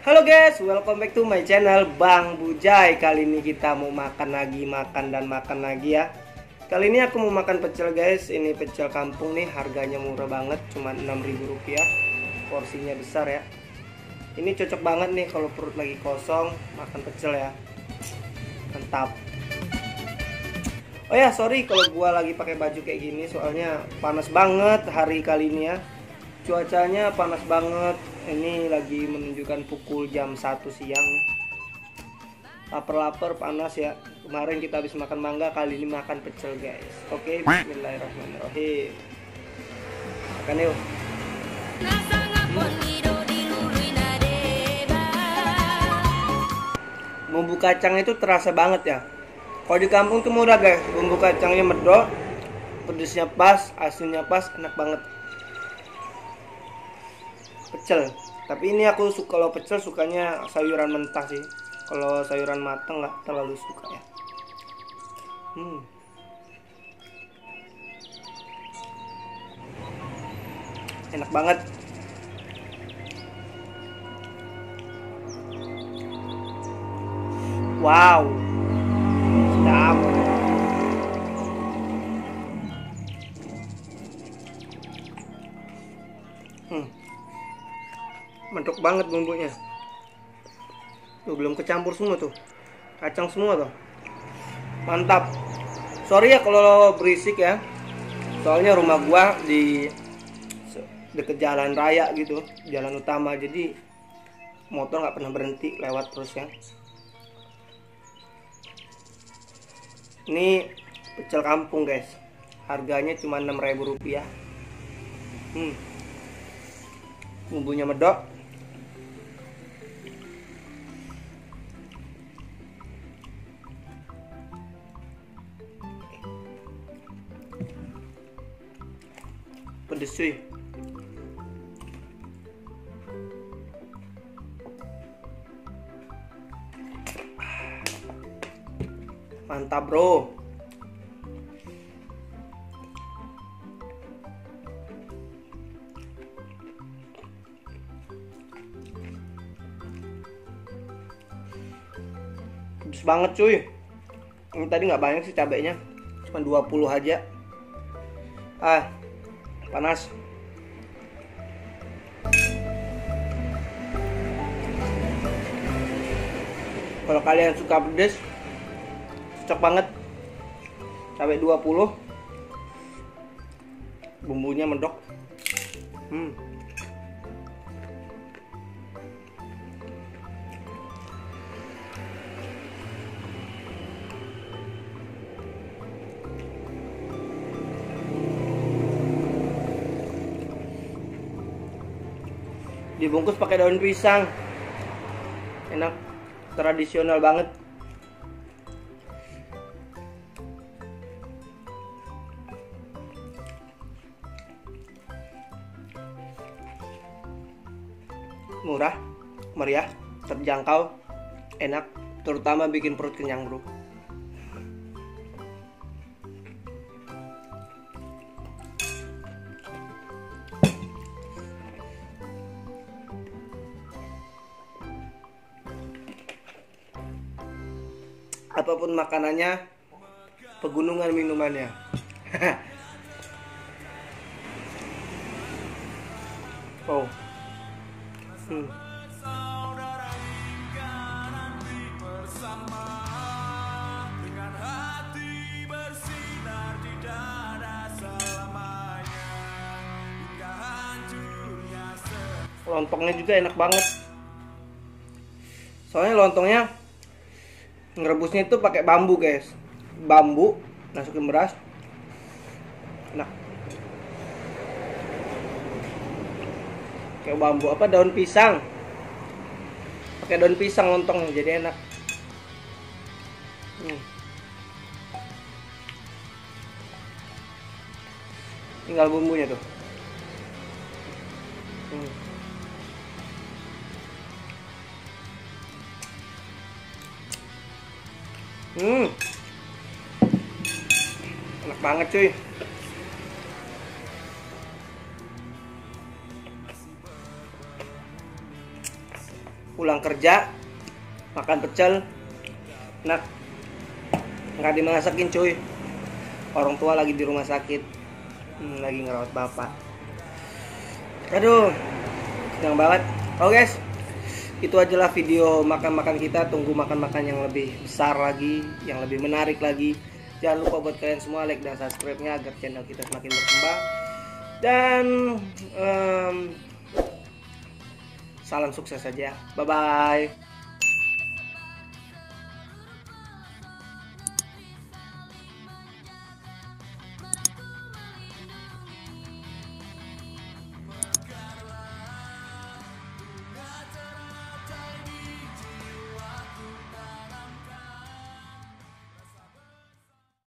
Halo guys, welcome back to my channel Bang Bujay. Kali ini kita mau makan lagi ya. Kali ini aku mau makan pecel guys. Ini pecel kampung nih, harganya murah banget, cuma 6.000 rupiah. Porsinya besar ya. Ini cocok banget nih kalau perut lagi kosong, makan pecel ya. Mantap. Oh ya, sorry kalau gua lagi pakai baju kayak gini, soalnya panas banget hari kali ini ya. Cuacanya panas banget. Ini lagi menunjukkan pukul jam 1 siang. Lapar-lapar, panas ya. Kemarin kita habis makan mangga, kali ini makan pecel guys. Oke, bismillahirrahmanirrahim. Makan yuk. Bumbu kacang itu terasa banget ya. Kalau di kampung tuh murah guys. Bumbu kacangnya medok, pedesnya pas, asinnya pas, enak banget. Pecel, tapi ini aku suka, kalau pecel sukanya sayuran mentah sih. Kalau sayuran matang nggak terlalu suka ya. Enak banget. Wow, sedap. Mantap banget bumbunya. Tuh, belum kecampur semua tuh. Kacang semua tuh. Mantap. Sorry ya kalau berisik ya. Soalnya rumah gua di deket jalan raya gitu, jalan utama. Jadi motor nggak pernah berhenti, lewat terus ya. Ini pecel kampung guys. Harganya cuma 6.000 rupiah. Bumbunya medok. Pedes cuy. Mantap bro. Pedes banget cuy. Ini tadi nggak banyak sih cabenya, cuma 20 aja. Panas. Kalau kalian suka pedas, cocok banget. Cabai 20. Bumbunya medok. Dibungkus pakai daun pisang. Enak, tradisional banget. Murah, meriah, terjangkau, enak, terutama bikin perut kenyang bro. Apapun makanannya, pegunungan minumannya. Oh. Lontongnya juga enak banget. Soalnya lontongnya ngerebusnya itu pakai bambu guys. Bambu, masukin beras. Enak. Kayak bambu apa, daun pisang. Pakai daun pisang lontongnya, jadi enak. Tinggal bumbunya tuh. Enak banget cuy. pulang kerja makan pecel, enak, nggak dimasakin cuy. Orang tua lagi di rumah sakit, lagi ngerawat bapak. Aduh, senang banget. Oh guys, itu ajalah video makan-makan kita. Tunggu makan-makan yang lebih besar lagi, yang lebih menarik lagi. Jangan lupa buat kalian semua like dan subscribe-nya agar channel kita semakin berkembang. Dan salam sukses saja. Bye bye.